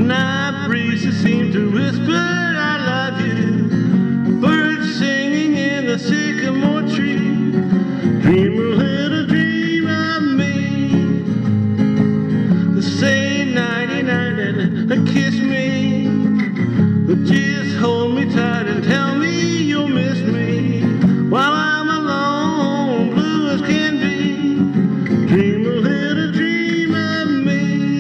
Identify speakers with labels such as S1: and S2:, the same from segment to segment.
S1: Night breezes seem to whisper, I love you. Birds singing in the sycamore tree. Dream a little dream of me. Say nighty-night and kiss me. But just hold me tight and tell me you'll miss me. While I'm alone, blue as can be. Dream a little dream of me.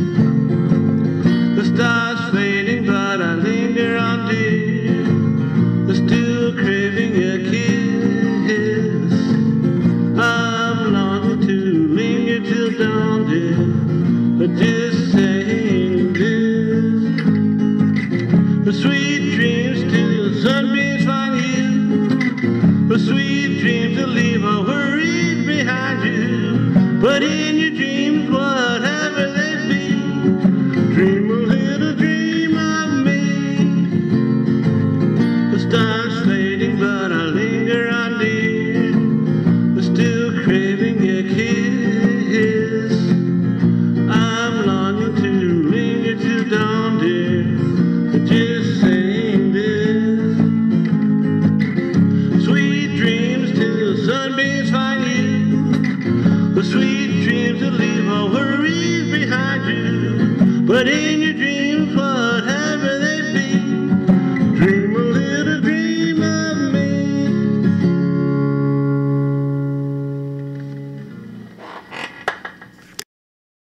S1: The stars fading, but I linger on, dear. Still craving a kiss. I'm longing to linger till dawn, dear. But just saying this. The sweet dreams till the sunbeams find you. The sweet dreams to leave our worries behind you. But in your dreams, whatever they be, dream a little dream of me. The stars fading, but I linger on, dear. Still craving a kiss. I'm longing to linger till dawn, dear. But just saying this. Sweet dreams till the sunbeams find you. The sweet dreams that leave all worries behind you. But in your dreams,